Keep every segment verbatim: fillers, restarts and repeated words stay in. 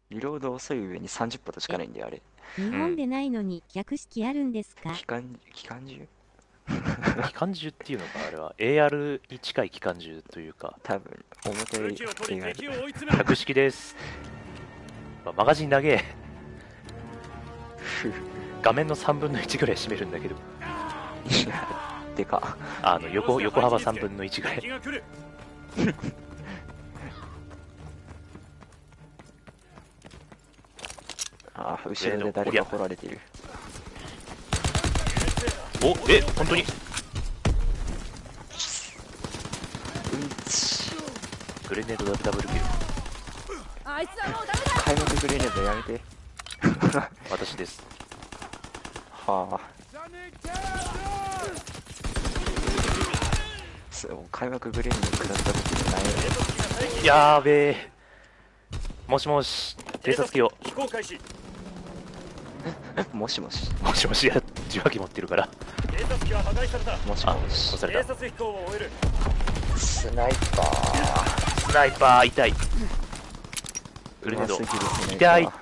リロード遅い上にさんじゅっパートしかないんで、あれ。 日本でないのに逆式あるんですか？ 機関、機関銃機関銃っていうのか、あれは エーアール に近い機関銃というか、 多分、表武器を取りが敵を追い詰める。 百式です。まあマガジン長え。画面のさんぶんのいちぐらい占めるんだけど、 でか。 あの横横幅さんぶんのいちぐらい。 敵が来る。 ああ、後ろで誰か掘られてる。 お、え、本当にうんち。 グレネードダブルキル。 あいつはもうダメだ。 開幕グレネードやめて。 私です。 はあ。そう、開幕グレネード食らった時じゃないよ。 やーべえ。もしもし、偵察機を。 飛行開始。 もしもし。 もしもし、や受話器持ってるから。 偵察機は破壊された。 もしあ、 もし。 押された。 偵察飛行を終える。 スナイパー。 スナイパー、痛い。グレネード。 うますぎるスナイパー痛い。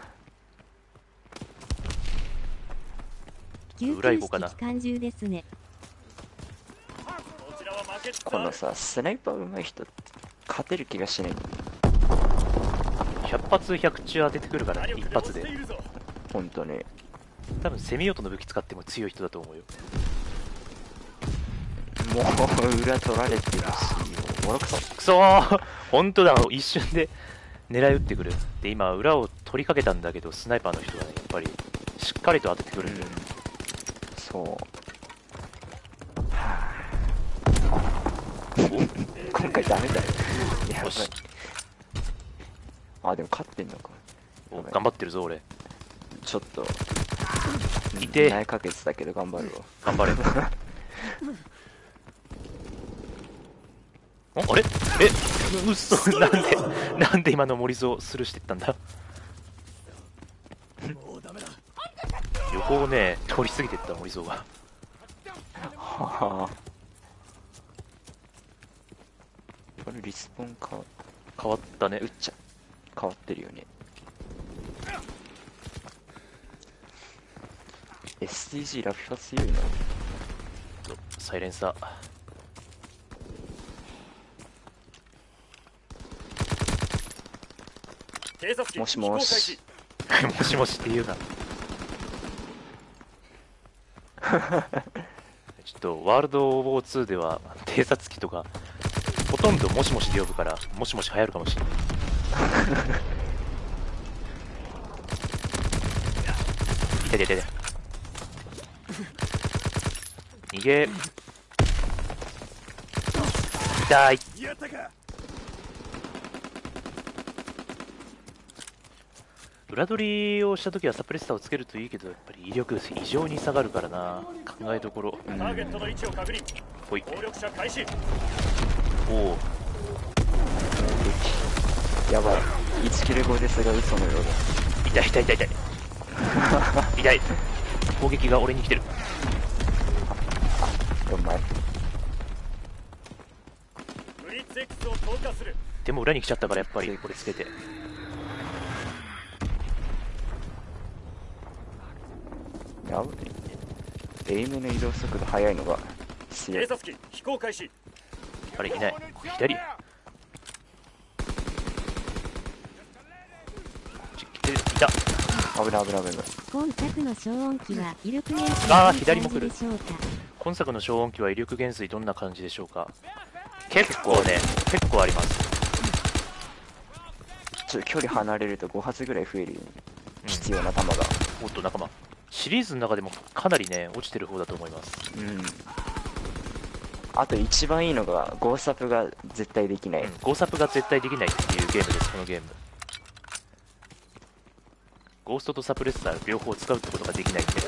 救急式裏行こうかな機関銃ですね。 こちらは負けつつこのさ、スナイパー上手い人、勝てる気がしない。 ひゃく発ひゃく中当ててくるからね、一発で。 ほんとね。 多分セミオートの武器使っても強い人だと思うよ。 もう裏取られてるし、もろくそ。 くそー本当だ、一瞬で狙い撃ってくる。で、今、裏を取りかけたんだけど、スナイパーの人がね、やっぱりしっかりと当ててくるんだよ。 そう。はぁ今回ダメだよ。やばいよし。 あ、でも勝ってんのか。 お頑張ってるぞ、俺。 ちょっと、 いて苗かけてたけど頑張るわ。 頑張れ。おあれえうっそなんでなんで今の森蔵スルーしてったんだ。横をね通り過ぎてった森蔵が。 はぁ。これリスポンか、 変わったねうっ。ちゃ、変わってるよね。エスディージー ラフィファ強いな。 サイレンサー。 偵察機もしもし。 もしもしって言うな。ちょっとワールドウォーツーでは偵察機とかほとんどもしもしで呼ぶからもしもし流行るかもしれない。痛い痛い痛い。逃げ。痛い。 やったか。 裏取りをしたときはサプレッサーをつけるといいけど、やっぱり威力異常に下がるからな。考えどころ。 ターゲットの位置を確認。 ほい。 攻力者開始。 おお。 やばい。いちキルごですが嘘のようだ。 痛い痛い痛い痛い。痛い。攻撃が俺に来てる。 お前。 ブリッツ X を投下する。 でも裏に来ちゃったからやっぱりこれつけて。 やばい。エイムの移動速度速いのが強い。 偵察機飛行開始。 あれいない。左。ち来てるいた。 危ない危ない危ない。 今作の消音器は威力減衰あーどんな左も来る感じでしょうか？ 今作の消音器は威力減衰どんな感じでしょうか。結構ね結構あります。 ちょっと距離離れるとご発ぐらい増えるよ、ね、 うん必要な弾が。 おっと仲間シリーズの中でもかなりね落ちてる方だと思います。 うん。あと一番いいのがゴーサプが絶対できない、 うん、ゴーサプが絶対できないっていうゲームです。このゲームゴーストとサプレッサー両方使うってことができないんで。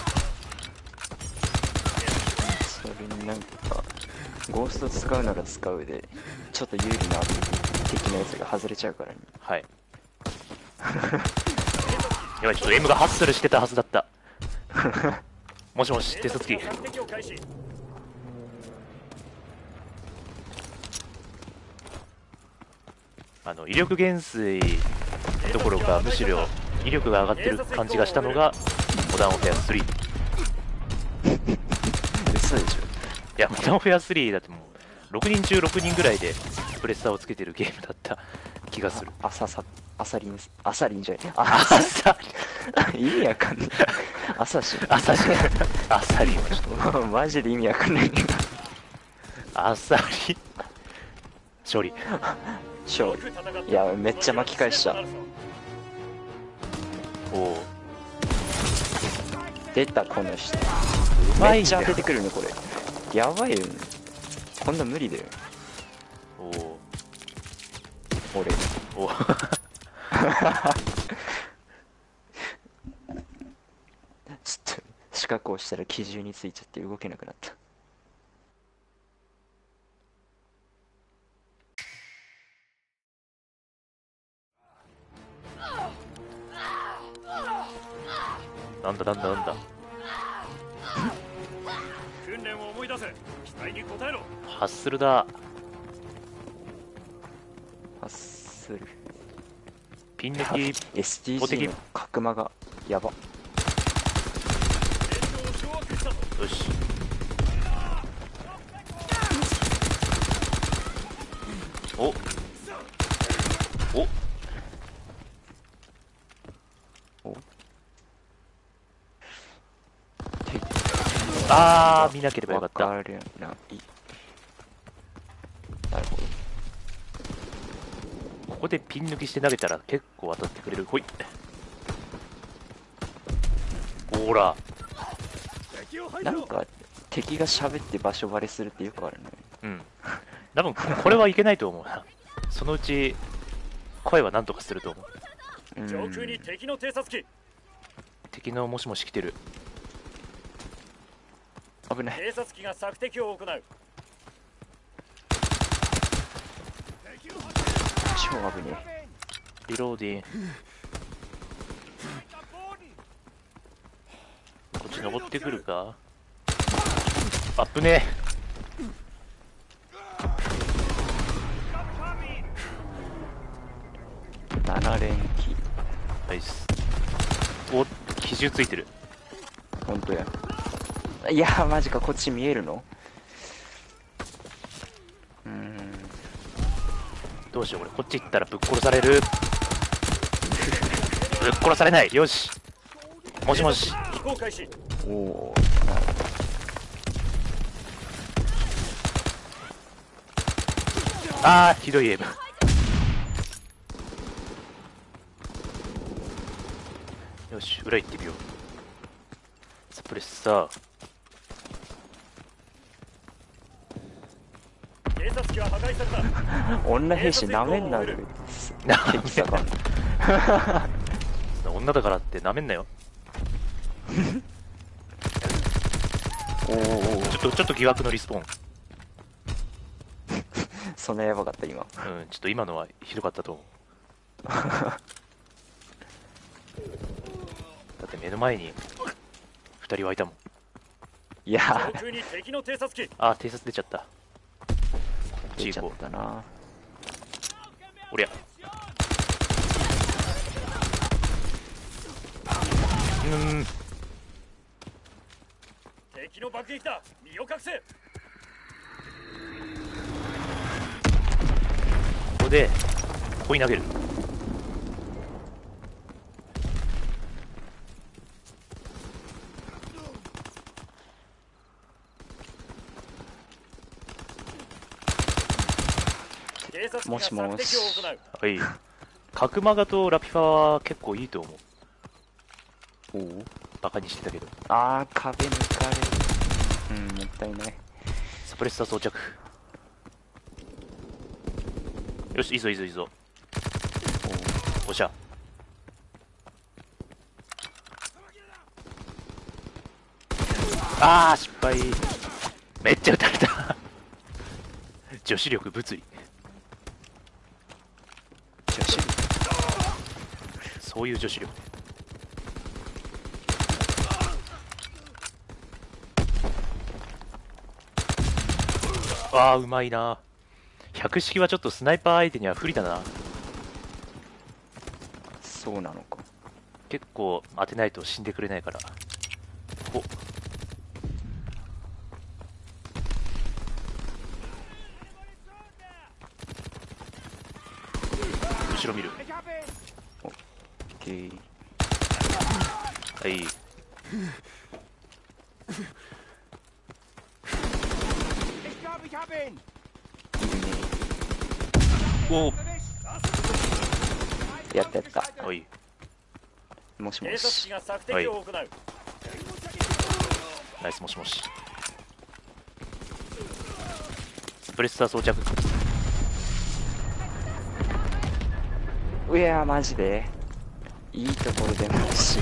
それになんかゴースト使うなら使うでちょっと有利なアビリティ的なやつが外れちゃうからね。 はいやばいちょっと M がハッスルしてたはずだったもしもし偵察機。 敵を開始。 あの威力減衰どころかむしろ威力が上がってる感じがしたのがモダンオフェアスリー。 嘘でしょ。 いや、モダンオフェアスリーだってもうろくにん中ろくにんぐらいでスプレッサーをつけてるゲームだった気がする。 あささアサリンアサリンじゃないあさ意味わかんない。アサシアサリアサリはちょっとマジで意味わかんないけど。 アサリ勝利。 勝利。いやめっちゃ巻き返した。 おお、 出たこの人。 うまいんだよめっちゃ当ててくるねこれ。やばいよね。こんな無理だよ。 おお俺。 おおちょっと四角をしたら機銃についちゃって動けなくなった。 なんだなんだなんだ。 訓練を思い出せ。期待に応えろ。 ハッスルだ。 ハッスル。 ピン抜きエスティージー の角間がやば。 よし。おおおあー見なければよかった。 わかるない。なるほど。 ここでピン抜きして投げたら結構当たってくれる。ほい。ほら。 なんか敵が喋って場所バレするってよくあるね。 うん多分これはいけないと思うな。そのうち声は何とかすると思う。 うん上空に敵の偵察機。 敵のもしもし来てる。 危ない。 偵察機が索敵を行う。 超危ねえ。 リローディン。こっち登ってくるか。あっぶねなな連機。 え。ナイス。お、機銃ついてる。 ほんとや。いやーマジか、こっち見えるの。うーん。 どうしようこれ。こっち行ったらぶっ殺される。ぶっ殺されない。よし。もしもし。 飛行開始。 おお。 あーひどいエイム。よし裏行ってみよう。サプレッサー。 偵察機は破壊された。 女兵士なめんなる。 な敵さが。 女だからってなめんなよ。 おお。 ちょっとちょっと疑惑のリスポーン。 そんなやばかった今。 うんちょっと今のはひどかったと思う。だって目の前にふたりはいたもん。 いや上空に敵の偵察機。 あー偵察出ちゃった。こっー、出ちゃっち行こたな。 う。おりゃ。うーん敵の爆撃だ。身を隠せ。 ここでここに投げる。 偵察機がもしも索敵をし。 行う。 はい。角マガとラピュファは結構いいと思う。 おお。 バカにしてたけど。 あー壁抜かれる。うんもったいない。 サプレッサー装着。よしいいぞいいぞいいぞ。おっしゃ。あー失敗。めっちゃ撃たれた。女子力物理。 女子力。 そういう女子力。ああうまいな。百式はちょっとスナイパー相手には不利だな。 そうなのか。 結構当てないと死んでくれないから。お、後ろ見る。 オッケー。 はい。おお、 やったやった。 はい。 もしも偵察し機。が索敵を行う、 ナイス、もしもし。スプレッサー装着。 うやーマジでいいところでもし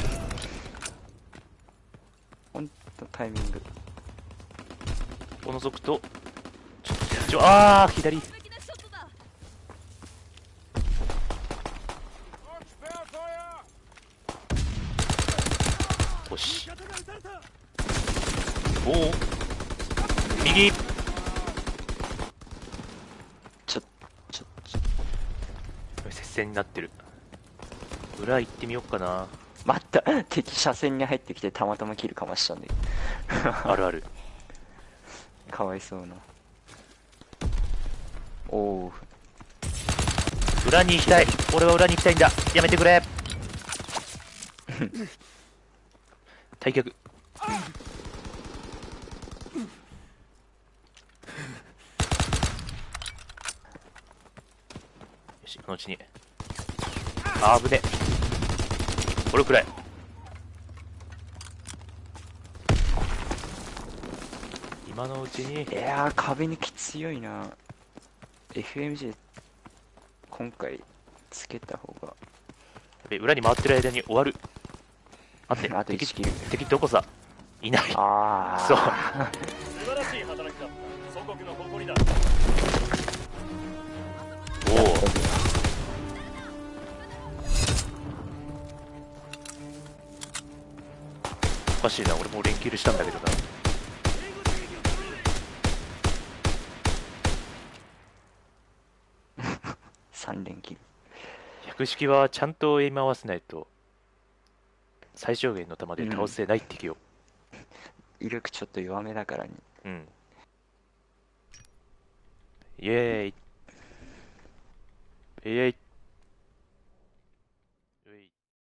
ほんとタイミング。 おのぞくとちょちょあー左。よし。おお、右。 ちょちょちょ接戦になってる。裏行ってみようかな。 待った、敵車線に入ってきてたまたまキルかましたんであるある。 かわいそうな。おお、 裏に行きたい。俺は裏に行きたいんだ。やめてくれ。退却。よし、このうちに。あー、危ね。これくらい。今のうちに。 いやー壁にき強いな。 エフエムジー 今回つけた方が。 やべ、裏に回ってる間に終わる。待って、 あといち敵キル。 敵どこさ。いない。 ああそう。 素晴らしい働きだ。祖国の誇りだ。 おお。おかしいな、俺もう連キルしたんだけどな。 さん連キル。 百式はちゃんとエイム合わせないと最小限の弾で倒せない敵を。 威力ちょっと弱めだからに。 うん。イエーイ。イエーイ。